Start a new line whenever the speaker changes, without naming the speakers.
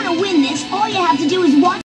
want to win this, all you have to do is watch